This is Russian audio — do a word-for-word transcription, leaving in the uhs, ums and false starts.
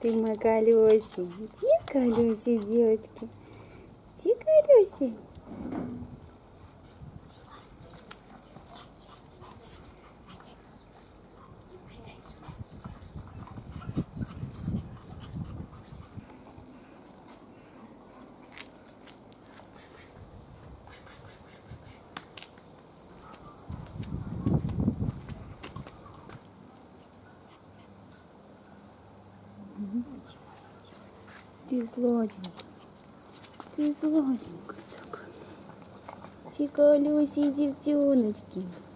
ты мой колесик. Где колесик, девочки? Где колесик? Ты сладенькая, ты сладенькая такая. Ты колесик, девчоночки.